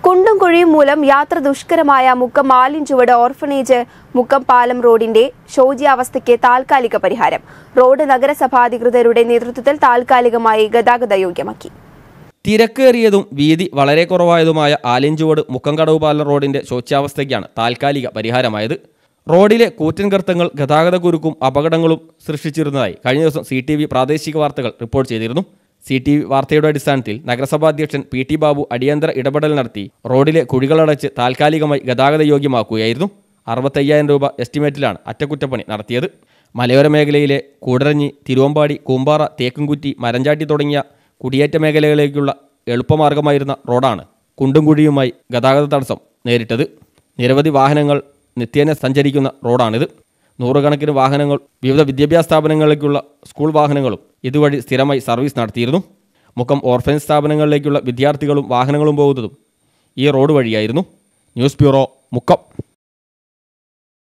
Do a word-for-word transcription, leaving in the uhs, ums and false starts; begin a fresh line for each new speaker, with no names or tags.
കുണ്ടും കുഴിയും മൂലം യാത്ര ദുഷ്കരമായ മുക്കം ആലിൻചുവട് ഓർഫനേജ് മുക്കം പാലം റോഡിന്റെ ശോച്യാവസ്ഥയ്ക്ക് താൽക്കാലിക പരിഹാരം. റോഡ് നഗരസഭാ അധികൃതരുടെ നേതൃത്വത്തിൽ താൽക്കാലികമായി ഗതാഗത യോഗ്യമാക്കി.
തിരക്കേറിയതും വീതി വളരെ കുറവായതുമായ ആലിൻചുവട് മുക്കംകടവ് പാലം റോഡിന്റെ ശോച്യാവസ്ഥയ്ക്കാണ് താൽക്കാലിക പരിഹാരമായത്. റോഡിലെ കൂറ്റൻ ഗർത്തങ്ങൾ ഗതാഗത കുരുക്കും അപകടങ്ങളും സൃഷ്ടിച്ചിരുന്നതായി കഴിഞ്ഞ ദിവസം സി ടി വി പ്രാദേശിക വാർത്തകൾ റിപ്പോർട്ട് ചെയ്തിരുന്നു. സി ടി വി വാർത്തയുടെ അടിസ്ഥാനത്തിൽ നഗരസഭാ അധ്യക്ഷൻ പി ടി ബാബു അടിയന്തര ഇടപെടൽ നടത്തി റോഡിലെ കുഴികളടച്ച് താൽക്കാലികമായി ഗതാഗത യോഗ്യമാക്കുകയായിരുന്നു. അറുപത്തയ്യായിരം രൂപ എസ്റ്റിമേറ്റിലാണ് അറ്റകുറ്റപ്പണി നടത്തിയത്. മലയോര മേഖലയിലെ കൂടരഞ്ഞി, തിരുവമ്പാടി, കൂമ്പാറ, തേക്കുംകുറ്റി, മരഞ്ചാട്ടി തുടങ്ങിയ കുടിയേറ്റ മേഖലകളിലേക്കുള്ള എളുപ്പമാർഗമായിരുന്ന റോഡാണ് കുണ്ടും കുഴിയുമായി ഗതാഗത തടസ്സം നേരിട്ടത്. നിരവധി വാഹനങ്ങൾ നിത്യേന സഞ്ചരിക്കുന്ന റോഡാണിത്. നൂറുകണക്കിന് വാഹനങ്ങൾ വിവിധ വിദ്യാഭ്യാസ സ്ഥാപനങ്ങളിലേക്കുള്ള സ്കൂൾ വാഹനങ്ങളും ഇതുവഴി സ്ഥിരമായി സർവീസ് നടത്തിയിരുന്നു. മുക്കം ഓർഫനേജ് സ്ഥാപനങ്ങളിലേക്കുള്ള വിദ്യാർത്ഥികളും വാഹനങ്ങളും പോകുന്നതും ഈ റോഡ് വഴിയായിരുന്നു. News bureau, Mukkam.